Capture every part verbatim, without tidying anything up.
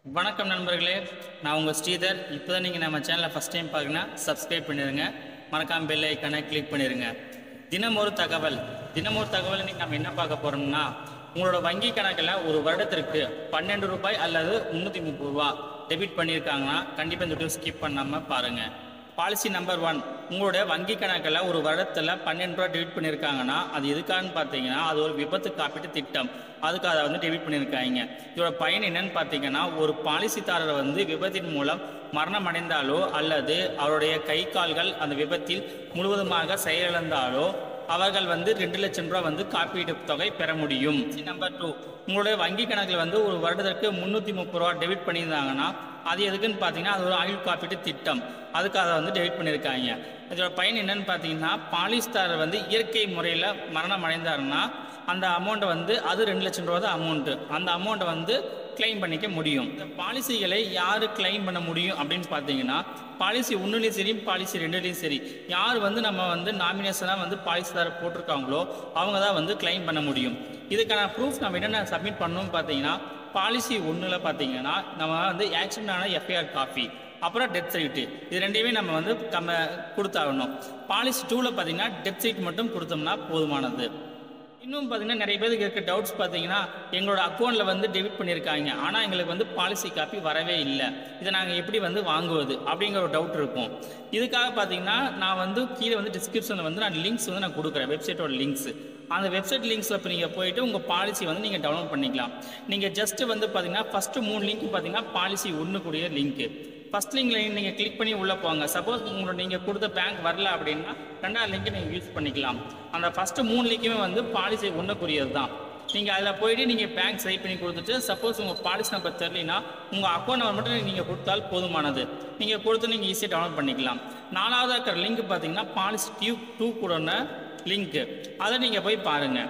வணக்கம் நண்பர்களே, நான் உங்கள் ஸ்ரீதர். இப்போ தான் நீங்கள் நம்ம சேனலை ஃபஸ்ட் டைம் பார்க்குன்னா சப்ஸ்கிரைப் பண்ணிடுங்க, மறக்காம பெல் ஐக்கானை கிளிக் பண்ணிடுங்க. தினம் ஒரு தகவல் தினம் ஒரு தகவல் இன்றைக்கி நம்ம என்ன பார்க்க போகிறோம்னா, உங்களோட வங்கி கணக்கில் ஒரு வருடத்திற்கு பன்னெண்டு ரூபாய் அல்லது முந்நூற்றி முப்பது ரூபா டெபிட் பண்ணியிருக்காங்கன்னா கண்டிப்பாக இந்த வீடியோ ஸ்கிப் பண்ணாமல் பாருங்கள். பாலிசி நம்பர் ஒன், உங்களுடைய வங்கி கணக்கில் ஒரு வருடத்தில் பன்னெண்டு ரூபா டெபிட் பண்ணியிருக்காங்கன்னா அது எதுக்கான்னு பார்த்தீங்கன்னா அது ஒரு விபத்து காப்பீட்டு திட்டம், அதுக்கு அதை வந்து டெபிட் பண்ணியிருக்காங்க. இதோட பயன் என்னன்னு பார்த்தீங்கன்னா, ஒரு பாலிசிதாரர் வந்து விபத்தின் மூலம் மரணம் அடைந்தாலோ அல்லது அவருடைய கை கால்கள் அந்த விபத்தில் முழுவதுமாக செயலிழந்தாலோ அவர்கள் வந்து ரெண்டு லட்சம் ரூபா வந்து காப்பீட்டு தொகை பெற முடியும். நம்பர் டூ, உங்களுடைய வங்கி கணக்கில் வந்து ஒரு வருடத்திற்கு முந்நூற்றி முப்பது ரூபா டெபிட் பண்ணியிருந்தாங்கன்னா அது எதுக்குன்னு பார்த்தீங்கன்னா அது ஒரு ஆயுள் காப்பீட்டு திட்டம், அதுக்கு அதை வந்து டெபிட் பண்ணியிருக்காங்க. இதோட பயன் என்னன்னு பார்த்தீங்கன்னா, பாலிசிதாரர் வந்து இயற்கை முறையில் மரணம் அடைந்தாருன்னா அந்த அமௌண்ட்டை வந்து அது ரெண்டு லட்சம் ரூபா தான் அமௌண்ட்டு, அந்த அமௌண்ட்டை வந்து கிளைம் பண்ணிக்க முடியும். இந்த பாலிசிகளை யார் கிளைம் பண்ண முடியும் அப்படின்னு பார்த்தீங்கன்னா, பாலிசி ஒன்றுலேயும் சரி பாலிசி ரெண்டுலேயும் சரி யார் வந்து நம்ம வந்து நாமினேஷனாக வந்து பாலிசிதாரர் போட்டிருக்காங்களோ அவங்க தான் வந்து கிளைம் பண்ண முடியும். இதுக்கான ப்ரூஃப் நம்ம என்னென்ன சப்மிட் பண்ணணும்னு பார்த்தீங்கன்னா, பாலிசி ஒன்றில் பார்த்தீங்கன்னா நம்ம வந்து ஆக்சிடென்ட் ஆன எஃப்ஐஆர் காப்பி, அப்புறம் டெத் சர்டிஃபிகேட், இது ரெண்டையுமே நம்ம வந்து கம்ம கொடுத்தாகணும். பாலிசி டூவில் பார்த்தீங்கன்னா டெத் சர்டிஃபிகேட் மட்டும் கொடுத்தோம்னா போதுமானது. இன்னும் பார்த்தீங்கன்னா நிறைய பேருக்கு இருக்க டவுட்ஸ் பார்த்தீங்கன்னா, எங்களோட அக்கௌண்ட்டில் வந்து டெபிட் பண்ணியிருக்காங்க ஆனால் எங்களுக்கு வந்து பாலிசி காப்பி வரவே இல்லை, இதை நாங்கள் எப்படி வந்து வாங்குவது அப்படிங்கிற ஒரு டவுட் இருக்கும். இதுக்காக பார்த்தீங்கன்னா நான் வந்து கீழே வந்து டிஸ்கிரிப்ஷனில் வந்து நான் லிங்க்ஸ் வந்து நான் கொடுக்குறேன், வெப்சைட்டோட லிங்க்ஸ். அந்த வெப்சைட் லிங்க்ஸில் இப்போ நீங்கள் போயிட்டு உங்கள் பாலிசி வந்து நீங்கள் டவுன்லோட் பண்ணிக்கலாம். நீங்கள் ஜஸ்ட்டு வந்து பார்த்தீங்கன்னா ஃபஸ்ட்டு மூணு லிங்க் பார்த்தீங்கன்னா பாலிசி ஒன்று கூடிய லிங்க்கு. ஃபஸ்ட் லிங்கில் நீங்கள் கிளிக் பண்ணி உள்ளே போங்க. சப்போஸ் உங்களோட நீங்கள் கொடுத்த பேங்க் வரல அப்படின்னா ரெண்டாவது லிங்கை நீங்கள் யூஸ் பண்ணிக்கலாம். அந்த ஃபஸ்ட்டு மூணு லிங்க்குமே வந்து பாலிசி ஒன்றுக்குரியது தான். நீங்கள் அதில் போய்ட்டு நீங்கள் பேங்க் சைட் பண்ணி கொடுத்துட்டு சப்போஸ் உங்கள் பாலிசி நம்பர் தெரியலனா உங்கள் அக்கௌண்ட் நம்பர் மட்டும் நீங்கள் கொடுத்தால் போதுமானது. நீங்கள் கொடுத்து நீங்கள் ஈஸியாக டவுன்லோட் பண்ணிக்கலாம். நாலாவதாக இருக்கிற லிங்க் பார்த்தீங்கன்னா பாலிசி டியூ டூ கூட லிங்க்கு, அதை நீங்கள் போய் பாருங்கள்.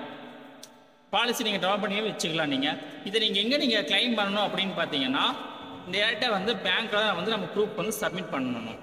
பாலிசி நீங்கள் டவுன்லோட் பண்ணி வச்சுக்கலாம். நீங்கள் இதை நீங்கள் எங்கே நீங்கள் கிளைம் பண்ணணும் அப்படின்னு பார்த்தீங்கன்னா டேரெக்டாக வந்து பேங்க்கில் வந்து நம்ம ப்ரூஃப் வந்து சப்மிட் பண்ணணும்.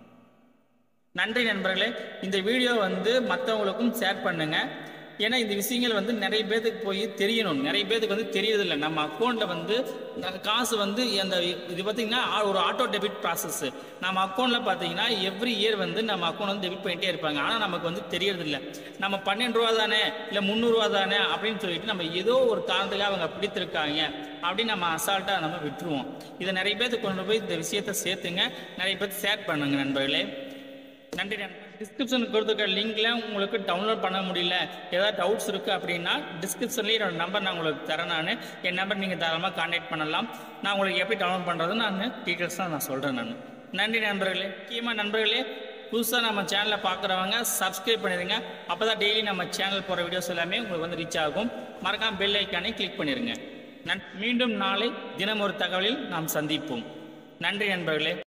நன்றி நண்பர்களே, இந்த வீடியோ வந்து மற்றவங்களுக்கும் ஷேர் பண்ணுங்கள். ஏன்னா இந்த விஷயங்கள் வந்து நிறைய பேருக்கு போய் தெரியணும். நிறைய பேருக்கு வந்து தெரியறதில்லை. நம்ம அக்கௌண்ட்டில் வந்து காசு வந்து அந்த இது பார்த்திங்கன்னா ஒரு ஆட்டோ டெபிட் ப்ராசஸ். நம்ம அக்கௌண்ட்டில் பார்த்தீங்கன்னா எவ்ரி இயர் வந்து நம்ம அக்கௌண்ட் வந்து டெபிட் பண்ணிகிட்டே இருப்பாங்க. ஆனால் நமக்கு வந்து தெரியறதில்லை. நம்ம பன்னெண்டு ரூபா தானே இல்லை முந்நூறுரூவா தானே அப்படின்னு சொல்லிட்டு நம்ம ஏதோ ஒரு காரணத்துக்காக அவங்க பிடித்திருக்காங்க அப்படின்னு நம்ம அசால்ட்டாக நம்ம விட்டுருவோம். இதை நிறைய பேருக்கு கொண்டு போய் இந்த விஷயத்தை சேர்த்துங்க, நிறைய பேருக்கு ஷேர் பண்ணுங்க நண்பர்களே. நன்றி நண்பர். டிஸ்கிரிப்ஷனுக்கு கொடுத்துருக்க லிங்க்ல உங்களுக்கு டவுன்லோட் பண்ண முடியல, ஏதாவது டவுட்ஸ் இருக்குது அப்படின்னா டிஸ்கிரிப்ஷன்லேயே என்னோட நம்பர் நான் உங்களுக்கு தரேன். நான் என் நம்பர் நீங்கள் தாராளமாக கான்டாக்ட் பண்ணலாம். நான் உங்களுக்கு எப்படி டவுன்லோட் பண்ணுறதுன்னு நான் டீட்டெயில்ஸ் தான் நான் சொல்கிறேன். நான் நன்றி நண்பர்களே. முக்கியமாக நண்பர்களே, புதுசாக நம்ம சேனலை பார்க்குறவங்க சப்ஸ்கிரைப் பண்ணிடுங்க. அப்போ தான் டெய்லி நம்ம சேனல் போகிற வீடியோஸ் எல்லாமே உங்களுக்கு வந்து ரீச் ஆகும். மறக்காம பெல் ஐக்கானை கிளிக் பண்ணிடுங்க. நன் மீண்டும் நாளை தினம் ஒரு தகவலில் நாம் சந்திப்போம். நன்றி நண்பர்களே.